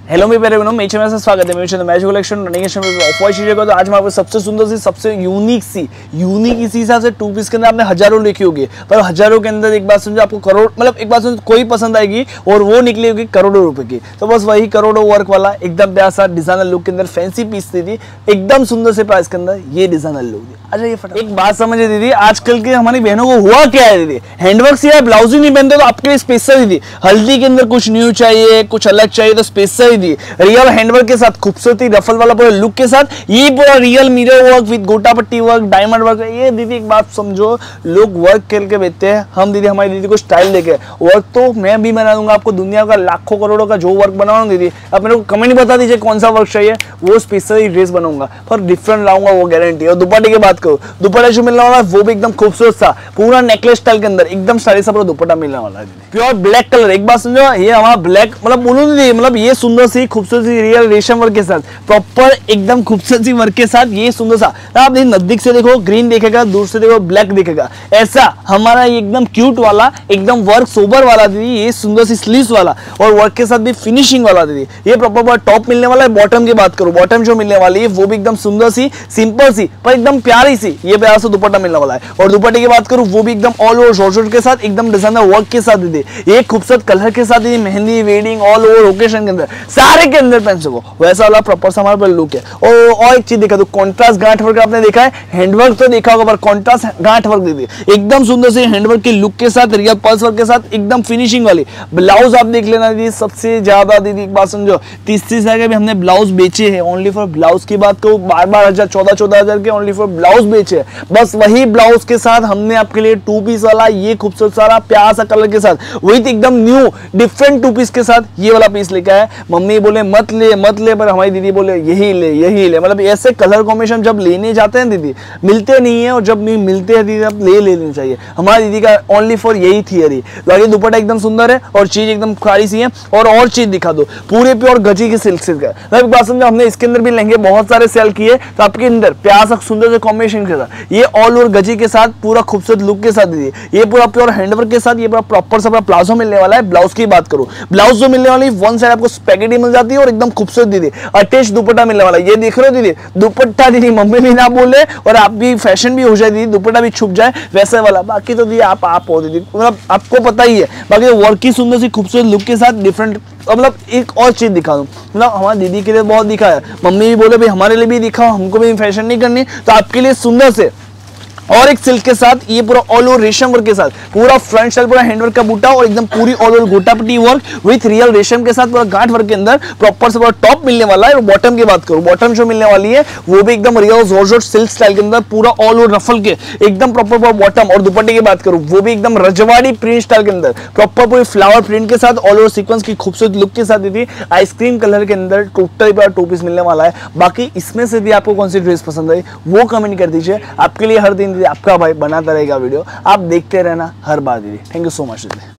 Hello मेरे प्यारे बहनों, मेरे में स्वागत है। मेरे मैच कलेक्शन रनिंग ऑफर चीजें को तो आज मैं सबसे सुंदर सी, सबसे यूनिक इसी हिसाब से 2 पीस के अंदर आपने हजारों लिखी होगी, पर हजारों के अंदर एक बात समझो, आपको करोड़ मतलब एक बात समझो कोई पसंद आएगी और वो निकली होगी करोड़ों रुपए की। तो बस वही करोड़ों वर्क वाला एकदम प्यारा सा डिजाइनर लुक के अंदर फैंसी पीस थी, एकदम सुंदर से प्राइस के अंदर ये डिजाइनर लुक थी। अच्छा ये फटाफट एक बात समझे दीदी, आजकल के हमारी बहनों को हुआ क्या है दीदी, हैंडवर्क से यार ब्लाउज ही नहीं पहनते, तो आपके लिए स्पेशल थी। हल्दी के अंदर कुछ न्यू चाहिए, कुछ अलग चाहिए, तो स्पेशल थी रियल हैंडवर्क के साथ, खूबसूरती रफल वाला पूरा लुक के साथ, ये पूरा रियल मिरर वर्क विद गोटा पट्टी वर्क, डायमंड वर्क। ये दीदी एक बात समझो, लोग वर्क खेल के बेचते हैं, हम दीदी हमारी दीदी को स्टाइल देके वर्क तो मैं भी बना दूंगा आपको, दुनिया का लाखों करोड़ों का जो वर्क बनाऊंगा दीदी, आप मेरे को कमेंट बता दीजिए कौन सा वर्क चाहिए, वो स्पेशली ड्रेस बनाऊंगा, पर डिफरेंट लाऊंगा, वो गारंटी। और दुपट्टे की बात करूँ, दुपट्टा जो मिलने वाला है वो भी एकदम खूबसूरत सा, पूरा नेकलेस स्टाइल के अंदर एकदम साड़ी सा पूरा दुपट्टा मिलने वाला है, प्योर ब्लैक कलर। एक बात समझो, ये हमारा ब्लैक मतलब बोलूं दीदी, मतलब ये सुंदर सी खूबसूरत सी रियल रेशम वर्क के साथ, प्रॉपर एकदम खूबसूरत सी वर्क के साथ, ये सुंदर सा। आप नजदीक से देखो ग्रीन दिखेगा, दूर से देखो ब्लैक दिखेगा, ऐसा हमारा एकदम क्यूट वाला एकदम वर्क सोबर वाला दीदी, ये सुंदर सी स्लीव्स वाला और वर्क के साथ भी फिनिशिंग वाला दीदी। ये प्रॉपर टॉप मिलने वाला है। बॉटम की बात करूं, बॉटम जो मिलने वाली है वो भी एकदम सुंदर सी, सिंपल सी, पर एकदम प्यारी सी, ये प्यारा सा दुपट्टा मिलने वाला है। और दुपट्टे की बात करूं वो भी एकदम ऑल ओवर जॉर्जेट के साथ, एकदम डिजाइनर वर्क के साथ दीदी, ये खूबसूरत कलर के साथ दीदी, mehndi wedding all over occasion के अंदर सारे के अंदर पहन सको, वैसा वाला प्रॉपर सा हमारे पर लुक है। और एक चीज देखा तो कॉन्ट्रास्ट गांठ वर्क आपने देखा है, हैंडवर्क तो देखा होगा, पर कॉन्ट्रास्ट गांठ वर्क दीदी एकदम सुंदर से हैंडवर्क के लुक के साथ, रियल पर्स वर्क के साथ, एकदम फिनिशिंग वाली। ब्लाउज आप देख लेना दीदी, सबसे ज्यादा दीदी एक बात समझो, 30-30 हजार के भी हमने ब्लाउज बेचे हैं, ओनली फॉर ब्लाउज की बात करूं 12-12 हजार 14-14 हजार के ओनली फॉर ब्लाउज बेचे। बस वही ब्लाउज के साथ हमने आपके लिए 2 पीस वाला ये खूबसूरत सारा प्यारा सा कलर के साथ, वही एकदम न्यू डिफरेंट 2 पीस के साथ ये वाला पीस लेकर आए। मम्मी बोले मत ले, पर हमारी दीदी बोले यही ले। मतलब ऐसे कलर कॉम्बिनेशन जब लेने जाते हैं दीदी मिलते नहीं है, और जब नहीं मिलते हैं दीदी अब ले लेनी चाहिए। हमारी दीदी का ओनली फॉर यही थियरी। तो आगे दुपट्टा एकदम सुंदर है और चीज एकदम खारी सी है। और चीज दिखा दो, पूरे प्योर गजी की सिल्क का। मतलब बात समझो, हमने इसके अंदर भी लहंगे बहुत सारे सेल किए, तो आपके अंदर प्यार सा सुंदर से कॉम्बिनेशन के साथ, ये ऑल ओवर गजी के साथ पूरा खूबसूरत लुक के साथ दीदी, ये पूरा प्योर हैंडवर्क के साथ, ये पूरा प्रॉपर सा प्लाजो मिलने वाला है। ब्लाउज की बात करूं, ब्लाउज जो मिलने वाली वन साइड आपको स्पैगेटी मिल जाती है और एकदम खूबसूरत दीदी अटैच दुपट्टा मिलने वाला है। ये देख रहे हो दीदी दुपट्टा, दीदी मम्मी भी ना बोले और आप भी फैशन भी हो जाए दीदी, दुपट्टा भी छुप जाए वैसे वाला। बाकी तो दीदी आप हो दीदी, मतलब आपको पता ही है। बाकी वर्क की सुंदर सी खूबसूरत लुक के साथ डिफरेंट, मतलब एक और चीज दिखा दूं, मतलब हमारी दीदी के लिए बहुत दिखा है, मम्मी भी बोले भाई हमारे लिए भी दिखाओ, हमको भी फैशन नहीं करनी, तो आपके लिए सुंदर से और एक सिल्क के साथ, ये पूरा ऑल ओवर रेशम वर्क के साथ, पूरा फ्रंट साइड पूरा हैंडवर्क का बूटा और एकदम पूरी ऑल ओवर गोटा पट्टी वर्क विथ रियल रेशम के साथ, पूरा गांठ वर्क के अंदर प्रॉपर से पूरा टॉप मिलने वाला है। और बॉटम की बात करूं, बॉटम जो मिलने वाली है वो भी एकदम रियल जॉर्जेट सिल्क स्टाइल के अंदर, पूरा ऑल ओवर रफल के एकदम प्रॉपर बॉटम। और दुपट्टे की बात करूं वो भी एकदम रजवाड़ी प्रिंट स्टाइल के अंदर, प्रॉपर पूरी फ्लावर प्रिंट के साथ, ऑल ओवर सीक्वेंस की खूबसूरत लुक के साथ दीदी, आइसक्रीम कलर के अंदर टोटली पूरा 2 पीस मिलने वाला है। बाकी इसमें से भी आपको कौन सी ड्रेस पसंद आई वो कमेंट कर दीजिए। आपके लिए हर दिन दीदी आपका भाई बनाता रहेगा वीडियो, आप देखते रहना हर बार दीदी। थैंक यू सो मच दीदी।